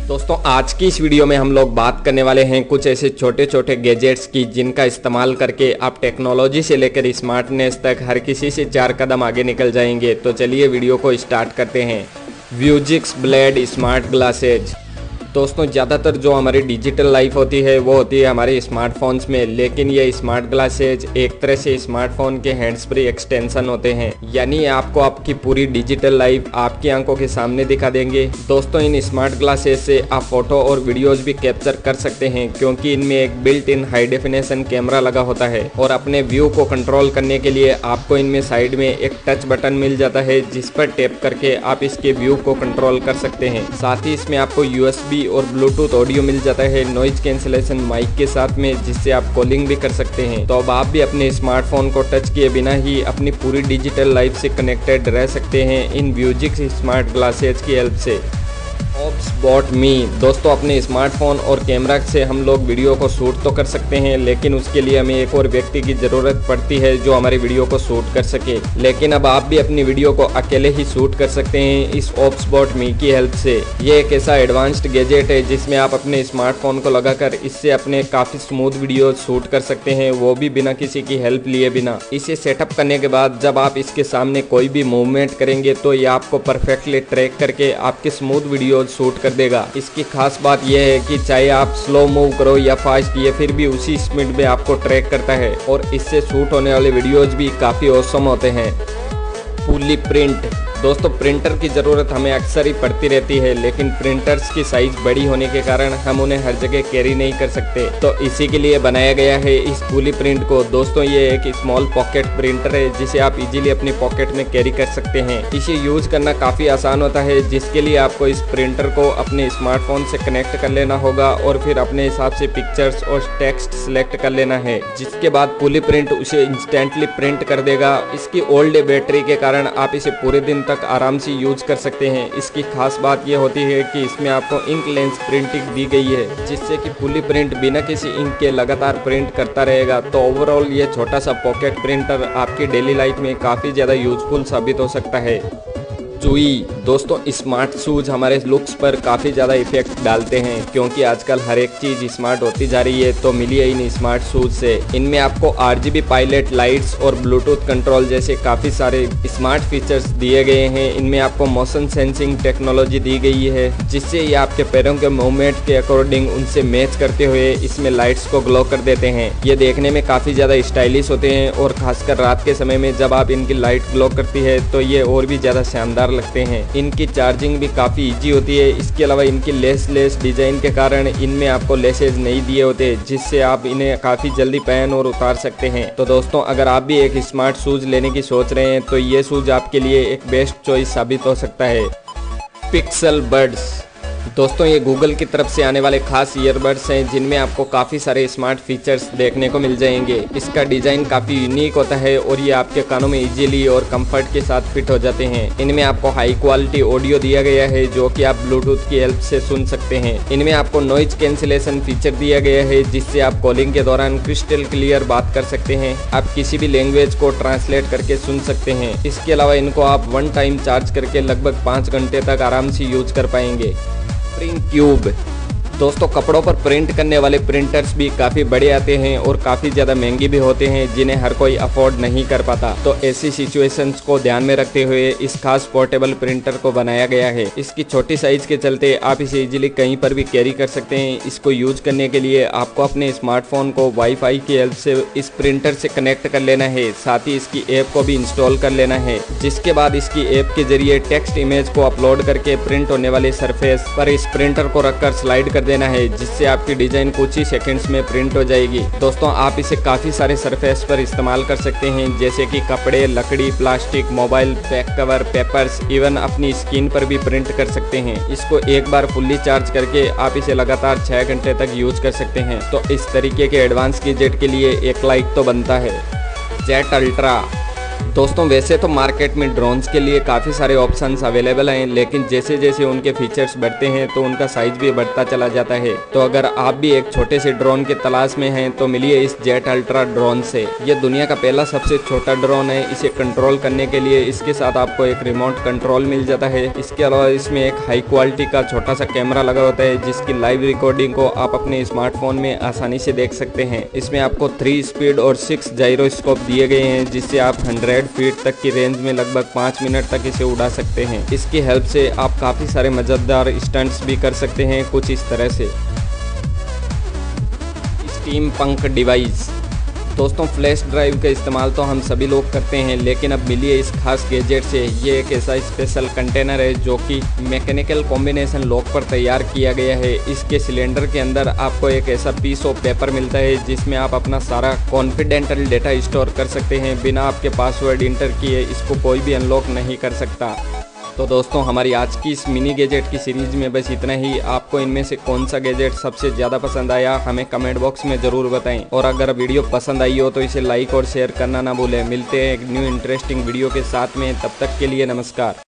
दोस्तों आज की इस वीडियो में हम लोग बात करने वाले हैं कुछ ऐसे छोटे छोटे गैजेट्स की जिनका इस्तेमाल करके आप टेक्नोलॉजी से लेकर स्मार्टनेस तक हर किसी से 4 कदम आगे निकल जाएंगे। तो चलिए वीडियो को स्टार्ट करते हैं। Vuzix Blade smart glasses. दोस्तों ज़्यादातर जो हमारी डिजिटल लाइफ होती है वो होती है हमारे स्मार्टफोन्स में, लेकिन ये स्मार्ट ग्लासेज एक तरह से स्मार्टफोन के हैंड्स फ्री एक्सटेंशन होते हैं, यानी आपको आपकी पूरी डिजिटल लाइफ आपकी आंखों के सामने दिखा देंगे। दोस्तों इन स्मार्ट ग्लासेज से आप फोटो और वीडियोज भी कैप्चर कर सकते हैं क्योंकि इनमें एक built in high definition camera लगा होता है और अपने व्यू को कंट्रोल करने के लिए आपको इनमें साइड में एक टच बटन मिल जाता है जिस पर टैप करके आप इसके व्यू को कंट्रोल कर सकते हैं। साथ ही इसमें आपको USB और ब्लूटूथ ऑडियो मिल जाता है नॉइज कैंसिलेशन माइक के साथ में, जिससे आप कॉलिंग भी कर सकते हैं। तो अब आप भी अपने स्मार्टफोन को टच किए बिना ही अपनी पूरी डिजिटल लाइफ से कनेक्टेड रह सकते हैं इन व्यूजिक्स स्मार्ट ग्लासेज की हेल्प से। ऑब्सबॉट मी। दोस्तों अपने स्मार्टफोन और कैमरा से हम लोग वीडियो को शूट तो कर सकते हैं, लेकिन उसके लिए हमें एक और व्यक्ति की ज़रूरत पड़ती है जो हमारी वीडियो को शूट कर सके। लेकिन अब आप भी अपनी वीडियो को अकेले ही शूट कर सकते हैं इस ऑब्सबॉट मी की हेल्प से। ये एक ऐसा एडवांस्ड गैजेट है जिसमें आप अपने स्मार्टफोन को लगाकर इससे अपने काफ़ी स्मूथ वीडियो शूट कर सकते हैं, वो भी बिना किसी की हेल्प लिए बिना। इसे सेटअप करने के बाद जब आप इसके सामने कोई भी मूवमेंट करेंगे तो ये आपको परफेक्टली ट्रैक करके आपके स्मूथ वीडियो शूट कर देगा। इसकी खास बात यह है कि चाहे आप स्लो मूव करो या फास्ट, ये फिर भी उसी स्पीड में आपको ट्रैक करता है और इससे शूट होने वाले वीडियोज भी काफ़ी औसम होते हैं। Fully print. दोस्तों प्रिंटर की ज़रूरत हमें अक्सर ही पड़ती रहती है, लेकिन प्रिंटर्स की साइज बड़ी होने के कारण हम उन्हें हर जगह कैरी नहीं कर सकते, तो इसी के लिए बनाया गया है इस फुली प्रिंट को। दोस्तों ये एक स्मॉल पॉकेट प्रिंटर है जिसे आप इजीली अपनी पॉकेट में कैरी कर सकते हैं। इसे यूज करना काफ़ी आसान होता है, जिसके लिए आपको इस प्रिंटर को अपने स्मार्टफोन से कनेक्ट कर लेना होगा और फिर अपने हिसाब से पिक्चर्स और टेक्स्ट सिलेक्ट कर लेना है, जिसके बाद फुली प्रिंट उसे इंस्टेंटली प्रिंट कर देगा। इसकी ओल्ड बैटरी के कारण आप इसे पूरे दिन तक आराम से यूज कर सकते हैं। इसकी खास बात यह होती है कि इसमें आपको इंक लेंस प्रिंटिंग दी गई है, जिससे कि फुली प्रिंट बिना किसी इंक के लगातार प्रिंट करता रहेगा। तो ओवरऑल ये छोटा सा पॉकेट प्रिंटर आपकी डेली लाइफ में काफ़ी ज़्यादा यूजफुल साबित हो सकता है। चुई। दोस्तों स्मार्ट शूज हमारे लुक्स पर काफ़ी ज़्यादा इफेक्ट डालते हैं क्योंकि आजकल हर एक चीज़ स्मार्ट होती जा रही है, तो मिली है इन स्मार्ट शूज से। इनमें आपको RGB पायलट लाइट्स और ब्लूटूथ कंट्रोल जैसे काफ़ी सारे स्मार्ट फीचर्स दिए गए हैं। इनमें आपको मोशन सेंसिंग टेक्नोलॉजी दी गई है, जिससे ये आपके पैरों के मूवमेंट के अकॉर्डिंग उनसे मैच करते हुए इसमें लाइट्स को ग्लो कर देते हैं। ये देखने में काफ़ी ज़्यादा स्टाइलिश होते हैं और खासकर रात के समय में जब आप इनकी लाइट ग्लो करती है तो ये और भी ज़्यादा शानदार लगते हैं। इनकी चार्जिंग भी काफ़ी इजी होती है। इसके अलावा इनकी लेस डिज़ाइन के कारण इनमें आपको लेसेज नहीं दिए होते, जिससे आप इन्हें काफ़ी जल्दी पहन और उतार सकते हैं। तो दोस्तों अगर आप भी एक स्मार्ट शूज लेने की सोच रहे हैं तो ये शूज आपके लिए एक बेस्ट चॉइस साबित हो सकता है। Pixel Buds. दोस्तों ये गूगल की तरफ से आने वाले खास ईयरबड्स हैं जिनमें आपको काफ़ी सारे स्मार्ट फीचर्स देखने को मिल जाएंगे। इसका डिज़ाइन काफ़ी यूनिक होता है और ये आपके कानों में इजीली और कंफर्ट के साथ फिट हो जाते हैं। इनमें आपको हाई क्वालिटी ऑडियो दिया गया है जो कि आप ब्लूटूथ की हेल्प से सुन सकते हैं। इनमें आपको नॉइज कैंसिलेशन फीचर दिया गया है जिससे आप कॉलिंग के दौरान क्रिस्टल क्लियर बात कर सकते हैं। आप किसी भी लैंग्वेज को ट्रांसलेट करके सुन सकते हैं। इसके अलावा इनको आप वन टाइम चार्ज करके लगभग 5 घंटे तक आराम से यूज कर पाएंगे। Print tube. दोस्तों कपड़ों पर प्रिंट करने वाले प्रिंटर्स भी काफ़ी बड़े आते हैं और काफ़ी ज़्यादा महंगे भी होते हैं जिन्हें हर कोई अफोर्ड नहीं कर पाता, तो ऐसी सिचुएशंस को ध्यान में रखते हुए इस खास पोर्टेबल प्रिंटर को बनाया गया है। इसकी छोटी साइज के चलते आप इसे इजीली कहीं पर भी कैरी कर सकते हैं। इसको यूज करने के लिए आपको अपने स्मार्टफोन को वाईफाई की हेल्प से इस प्रिंटर से कनेक्ट कर लेना है, साथ ही इसकी ऐप को भी इंस्टॉल कर लेना है, जिसके बाद इसकी ऐप के जरिए टेक्स्ट इमेज को अपलोड करके प्रिंट होने वाले सरफेस पर इस प्रिंटर को रखकर स्लाइड कर देना है, जिससे आपकी डिजाइन कुछ ही सेकंड्स में प्रिंट हो जाएगी। दोस्तों आप इसे काफ़ी सारे सरफेस पर इस्तेमाल कर सकते हैं, जैसे कि कपड़े, लकड़ी, plastic, mobile, back cover, papers, even अपनी स्किन पर भी प्रिंट कर सकते हैं। इसको एक बार फुल्ली चार्ज करके आप इसे लगातार 6 घंटे तक यूज कर सकते हैं। तो इस तरीके के एडवांस गैजेट के लिए एक लाइक तो बनता है। Jet Ultra. दोस्तों वैसे तो मार्केट में ड्रोन्स के लिए काफ़ी सारे ऑप्शंस अवेलेबल हैं, लेकिन जैसे जैसे उनके फीचर्स बढ़ते हैं तो उनका साइज भी बढ़ता चला जाता है। तो अगर आप भी एक छोटे से ड्रोन की तलाश में हैं तो मिलिए इस जेट अल्ट्रा ड्रोन से। ये दुनिया का पहला सबसे छोटा ड्रोन है। इसे कंट्रोल करने के लिए इसके साथ आपको एक रिमोट कंट्रोल मिल जाता है। इसके अलावा इसमें एक हाई क्वालिटी का छोटा सा कैमरा लगा होता है, जिसकी लाइव रिकॉर्डिंग को आप अपने स्मार्टफोन में आसानी से देख सकते हैं। इसमें आपको 3 स्पीड और 6 जायरोस्कोप दिए गए हैं, जिससे आप 100 फीट तक की रेंज में लगभग 5 मिनट तक इसे उड़ा सकते हैं। इसकी हेल्प से आप काफ़ी सारे मजेदार स्टंट्स भी कर सकते हैं, कुछ इस तरह से। Steampunk device. दोस्तों फ्लैश ड्राइव का इस्तेमाल तो हम सभी लोग करते हैं, लेकिन अब मिलिए इस खास गैजेट से। ये एक ऐसा स्पेशल कंटेनर है जो कि मैकेनिकल कॉम्बिनेशन लॉक पर तैयार किया गया है। इसके सिलेंडर के अंदर आपको एक ऐसा पीस ऑफ पेपर मिलता है जिसमें आप अपना सारा कॉन्फिडेंशियल डेटा स्टोर कर सकते हैं। बिना आपके पासवर्ड इंटर किए इसको कोई भी अनलॉक नहीं कर सकता। तो दोस्तों हमारी आज की इस मिनी गैजेट की सीरीज में बस इतना ही। आपको इनमें से कौन सा गैजेट सबसे ज़्यादा पसंद आया हमें कमेंट बॉक्स में ज़रूर बताएं। और अगर वीडियो पसंद आई हो तो इसे लाइक और शेयर करना ना भूलें। मिलते हैं एक न्यू इंटरेस्टिंग वीडियो के साथ में, तब तक के लिए नमस्कार।